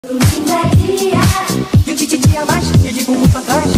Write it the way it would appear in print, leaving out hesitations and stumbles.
E o tititi a mais, e de bumbum pra trás.